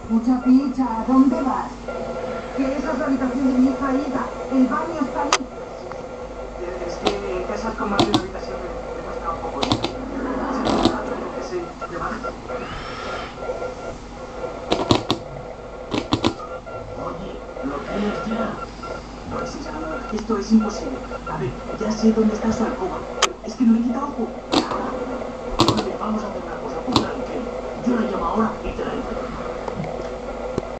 Mucha picha, ¿a dónde vas? Que esa es la habitación de mi hija Ida. El baño está ahí. Es que en casas con más de una habitación me cuesta un poco ir. Sí, ¿qué va? Oye, ¿lo tienes ya? Pues esto es imposible. A ver, ya sé dónde está su alcoba, pero es que no le he quitado ojo. Oye, vamos a cenar.